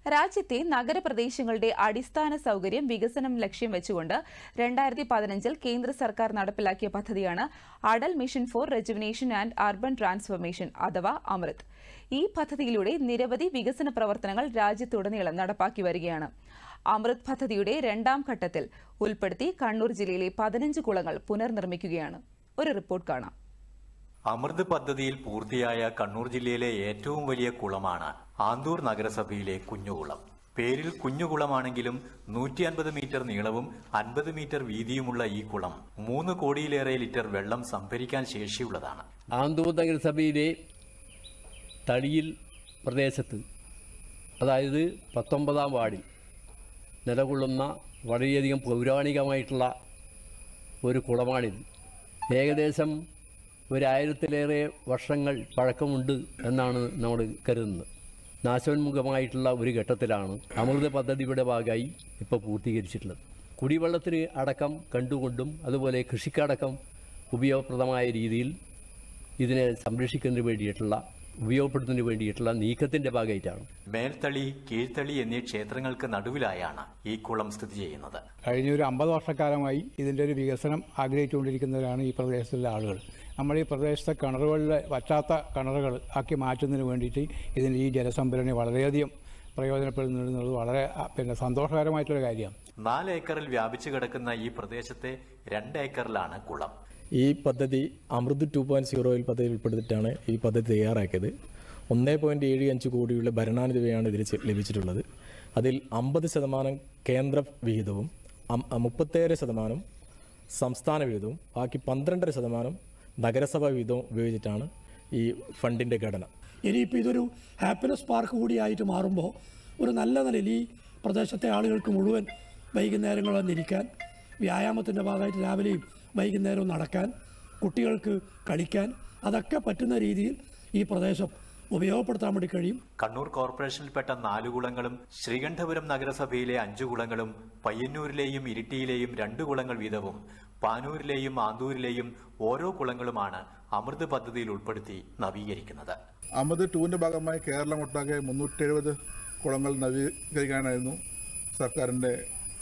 രാജ്യത്തെ നഗരപ്രദേശങ്ങളുടെ അടിസ്ഥാന സൌകര്യം വികസനം ലക്ഷ്യം വെച്ചുകൊണ്ട് 2015 കേന്ദ്ര സർക്കാർ നടപ്പിലാക്കിയ പദ്ധതിയാണ് Atal mission for rejuvenation and urban transformation അഥവാ അമൃത്. ഈ പദ്ധതിയിലൂടെ നിരവധി വികസന പ്രവർത്തനങ്ങൾ രാജ്യത്തുടനീളം നടപ്പാക്കി വരികയാണ്. അമൃത് പദ്ധതിയുടെ രണ്ടാം ഘട്ടത്തിൽ ഉൾപ്പെടുത്തി കണ്ണൂർ ജില്ലയിലെ 15 കുളങ്ങൾ പുനർനിർമ്മിക്കുകയാണ്. ഒരു റിപ്പോർട്ട് കാണാം. അമൃത് പദ്ധതിയിൽ പൂർത്തിയായ കണ്ണൂർ ജില്ലയിലെ ഏറ്റവും വലിയ കുളമാണ് ആന്തൂർ നഗരസഭയിലെ കുഞ്ഞുകുളം. പേരിൽ കുഞ്ഞുകുളമാണെങ്കിലും 150 മീറ്റർ നീളവും 50 മീറ്റർ വീതിയുമുള്ള ഈ കുളം 3 കോടിയിലേറെ ലിറ്റർ വെള്ളം സംഭരിക്കാൻ ശേഷിയുള്ളതാണ്. ആന്തൂർ നഗരസഭയിലെ തളിയിൽ പ്രദേശത്ത്, അതായത് 19-ാം വാർഡിൽ നിലകൊള്ളുന്ന വളരെയധികം പൗരാണികമായിട്ടുള്ള ഒരു കുളമാണിത്. ഏകദേശം 1000-ലേറെ വർഷങ്ങൾ പഴക്കമുണ്ട് എന്നാണ് നമ്മൾ കരുതുന്നത്. നാശോന്മുഖമായിട്ടുള്ള ഒരു ഘട്ടത്തിലാണ് അമൃത പദ്ധതിയുടെ ഭാഗമായി ഇപ്പോൾ പൂർത്തീകരിച്ചിട്ടുള്ളത്. കുടിവെള്ളത്തിന് അടക്കം കണ്ടുകൊണ്ടും അതുപോലെ കൃഷിക്കടക്കം ഉപയോഗപ്രദമായ രീതിയിൽ ഇതിനെ സംരക്ഷിക്കുന്നതിന് വേണ്ടിയിട്ടുള്ള ഉപയോഗപ്പെടുത്തുന്നതിന് വേണ്ടിയിട്ടുള്ള നീക്കത്തിന്റെ ഭാഗമായിട്ടാണ്. മേൽത്തളി, കീഴ്ത്തളി എന്നീ ക്ഷേത്രങ്ങൾക്ക് നടുവിലായാണ് ഈ കുളം സ്ഥിതി ചെയ്യുന്നത്. കഴിഞ്ഞ ഒരു 50 വർഷക്കാലമായി ഇതിൻ്റെ ഒരു വികസനം ആഗ്രഹിച്ചുകൊണ്ടിരിക്കുന്നവരാണ് ഈ പ്രദേശത്തുള്ള ആളുകൾ. നമ്മൾ ഈ പ്രദേശത്തെ കിണറുകളിലെ വറ്റാത്ത കിണറുകൾ ആക്കി മാറ്റുന്നതിന് വേണ്ടിയിട്ട് ഇതിൻ്റെ ഈ ജലസംഭരണി വളരെയധികം പ്രയോജനപ്പെടുന്നത് വളരെ സന്തോഷകരമായിട്ടുള്ള കാര്യമാണ്. 4 ഏക്കറിൽ വ്യാപിച്ചു കിടക്കുന്ന ഈ പ്രദേശത്തെ 2 ഏക്കറിലാണ് കുളം. ഈ പദ്ധതി അമൃത് 2.0 പദ്ധതിയിൽ ഉൾപ്പെടുത്തിയിട്ടാണ് ഈ പദ്ധതി തയ്യാറാക്കിയത്. 1.75 കോടിയുള്ള ഭരണാനുമതിയാണ് ഇതിൽ ലഭിച്ചിട്ടുള്ളത്. അതിൽ 50% കേന്ദ്ര വിഹിതവും 37% സംസ്ഥാന വിഹിതവും ബാക്കി 12% നഗരസഭാ വിഹിതവും ഉപയോഗിച്ചിട്ടാണ് ഈ ഫണ്ടിൻ്റെ ഘടന. ഇനിയിപ്പോൾ ഇതൊരു ഹാപ്പിനെസ് പാർക്ക് കൂടിയായിട്ട് മാറുമ്പോൾ ഒരു നല്ല നിലയിൽ ഈ പ്രദേശത്തെ ആളുകൾക്ക് മുഴുവൻ വൈകുന്നേരങ്ങൾ വന്നിരിക്കാൻ, വ്യായാമത്തിൻ്റെ ഭാഗമായിട്ട് രാവിലെയും വൈകുന്നേരവും നടക്കാൻ, കുട്ടികൾക്ക് കളിക്കാൻ, അതൊക്കെ പറ്റുന്ന രീതിയിൽ ഈ പ്രദേശം ഉപയോഗപ്പെടുത്താൻ വേണ്ടി കഴിയും. കണ്ണൂർ കോർപ്പറേഷനിൽപ്പെട്ട 4 കുളങ്ങളും ശ്രീകണ്ഠപുരം നഗരസഭയിലെ 5 കുളങ്ങളും പയ്യന്നൂരിലെയും ഇരിട്ടിയിലെയും 2 കുളങ്ങൾ വീതവും പാനൂരിലെയും ആന്തൂരിലെയും ഓരോ കുളങ്ങളുമാണ് അമൃത് പദ്ധതിയിൽ ഉൾപ്പെടുത്തി നവീകരിക്കുന്നത്. അമൃത് 2ന്റെ ഭാഗമായി കേരളം ഒട്ടാകെ 370 കുളങ്ങൾ നവീകരിക്കാനായിരുന്നു സർക്കാരിൻ്റെ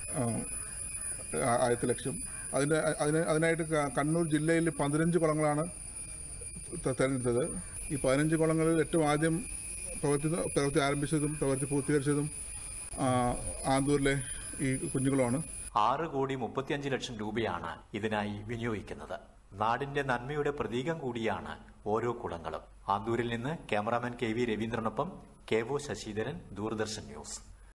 ആദ്യത്തെ ലക്ഷ്യം. അതിനായിട്ട് കണ്ണൂർ ജില്ലയിൽ 15 കുളങ്ങളാണ് തിരഞ്ഞെടുത്തത്. ഈ 15 കുളങ്ങളിൽ ഏറ്റവും ആദ്യം പ്രവൃത്തി ആരംഭിച്ചതും പ്രവൃത്തി പൂർത്തീകരിച്ചതും ആന്തൂരിലെ ഈ കുഞ്ഞുകുളമാണ്. 6,35,00,000 രൂപയാണ് ഇതിനായി വിനിയോഗിക്കുന്നത്. നാടിന്റെ നന്മയുടെ പ്രതീകം കൂടിയാണ് ഓരോ കുളങ്ങളും. ആന്തൂരിൽ നിന്ന് ക്യാമറാമാൻ KV രവീന്ദ്രനൊപ്പം KO ശശിധരൻ, ദൂരദർശൻ ന്യൂസ്.